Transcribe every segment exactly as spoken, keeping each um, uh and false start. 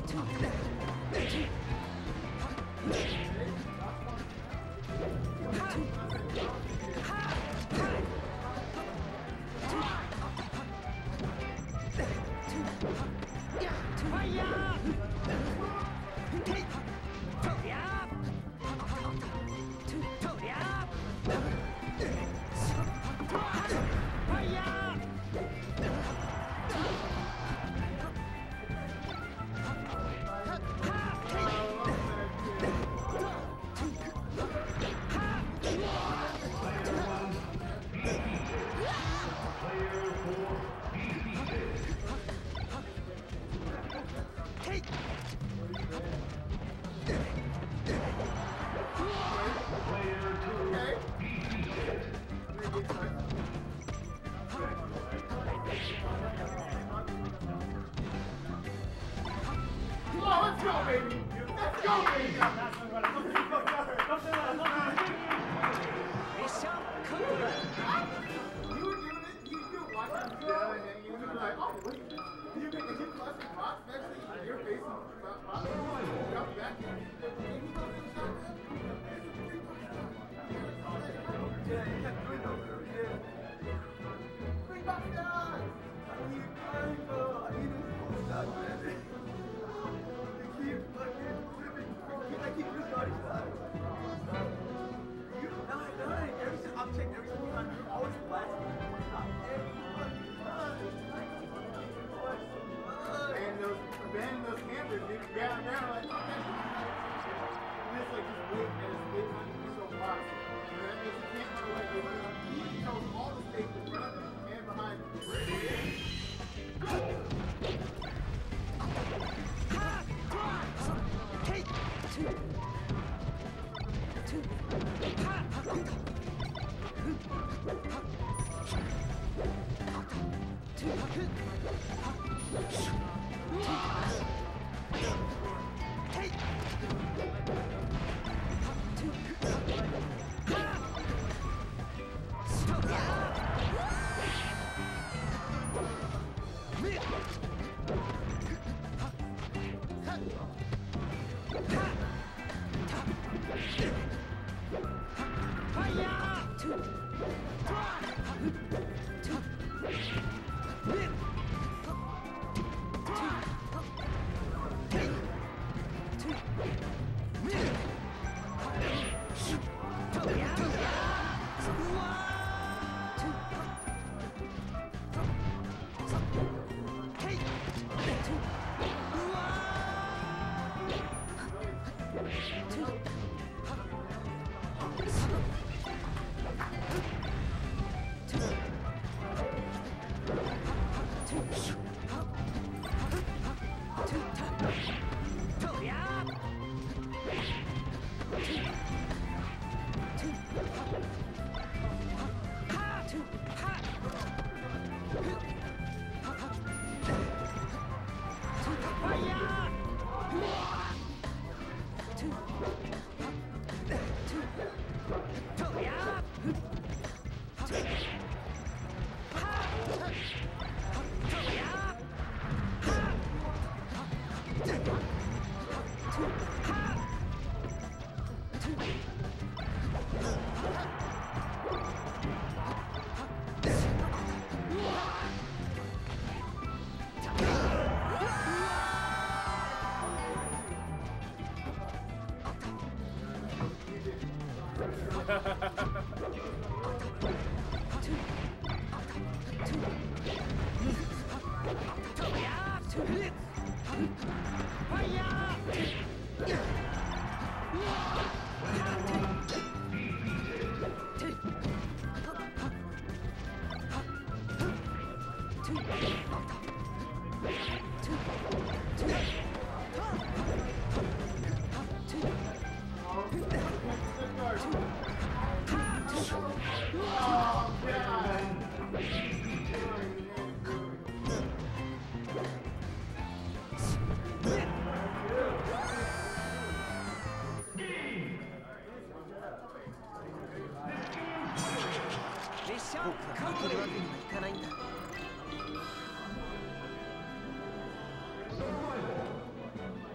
「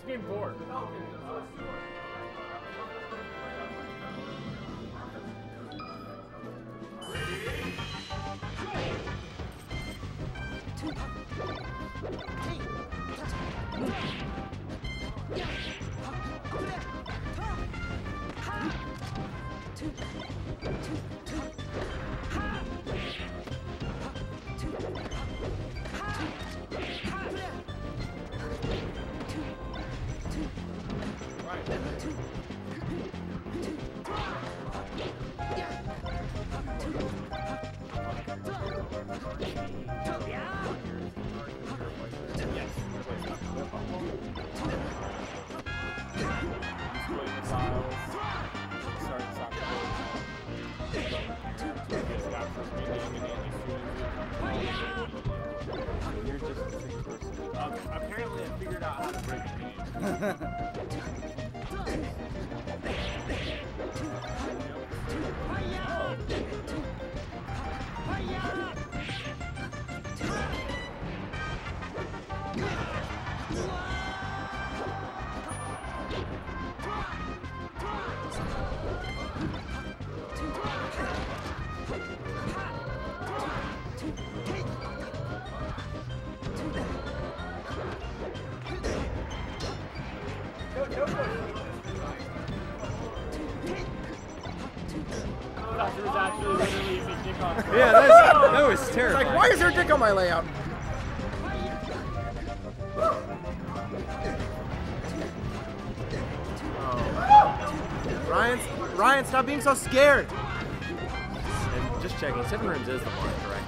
is game four. Apparently, I figured out how to break the game. Yeah, that's, that was terrible. Like, why is there a dick on my layout? Oh. Ryan, Ryan, stop being so scared. And just checking, seven rooms is the mark, correct?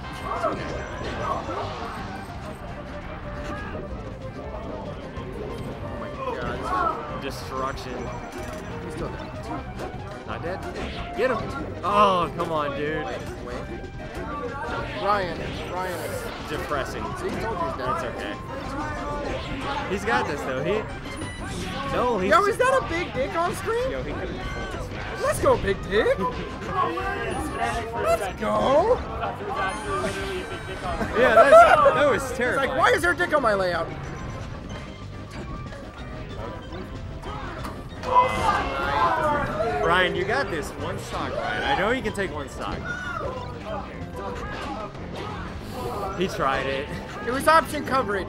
Oh my god. Destruction. He's still dead. Not dead? Get him! Oh, come on, dude. Wait, wait. Ryan, Ryan is depressing. See, he told you he's dead. It's okay. He's got this though. He no, he's. Yo, is that a big dick on screen? Yo, he could have smashed. Let's go, big dick. Let's go. Yeah, that's, that was It's terrible. like, why is there a dick on my layout? Ryan, you got this. One stock, Ryan. I know you can take one stock. He tried it. It was option coverage.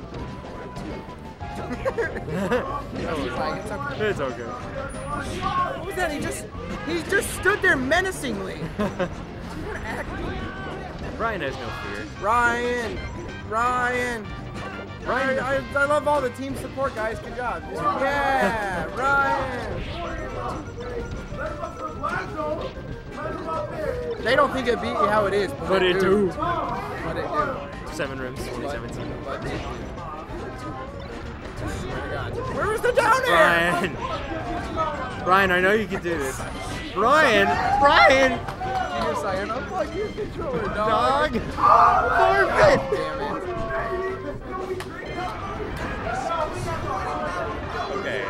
It's okay. What was that? He just he just stood there menacingly. Ryan has no fear. Ryan, Ryan, Ryan. I, I love all the team support, guys. Good job. Yeah, Ryan. They don't think it beat you how it is, but, But it it do. do. But it do. Seven rooms, twenty seventeen. But it do. Where was the down air? Ryan. Ryan, I know you can do this. Ryan! Ryan! You're saying, unplug your controller, dog. Dog! Forfeit! Damn it. Okay.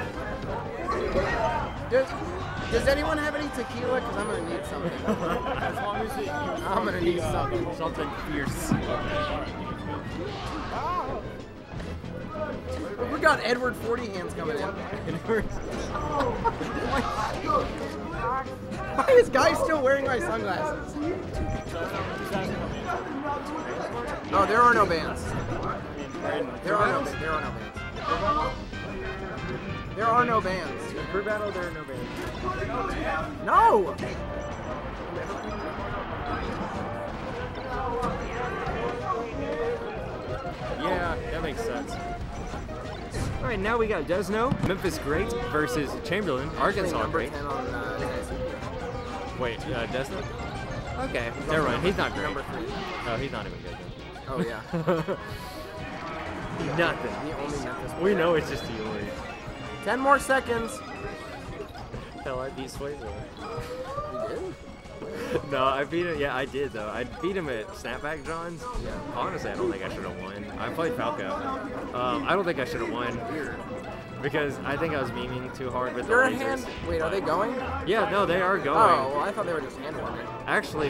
Does, does anyone have any tequila? Because I'm going to need something. As long as it, you I'm going to need something. Something fierce. We got Edward forty hands coming in. Why is Guy still wearing my sunglasses? Oh, there are no bands. There are no, there are no bands. There are no bands. For battle, there are no bands. No! Yeah, that makes sense. All right, now we got Desno, Memphis Great versus Chamberlin, Arkansas Great. ten on, uh, Wait, uh, Desno? Okay, never mind. He's not great. Number three. Oh, he's not even good Oh, yeah. then. Nothing. The only Memphis We know it's just Ely. Ten more seconds. Hell, I beat Swayze. You did? No, I beat him. Yeah, I did though. I beat him at Snapback John's. Yeah. Honestly, I don't think I should have won. I played Falco. Um, I don't think I should have won because I think I was memeing too hard with You're the a lasers. hand. Wait, are they going? Yeah, no, they are going. Oh, well, I thought they were just hand warming. Actually.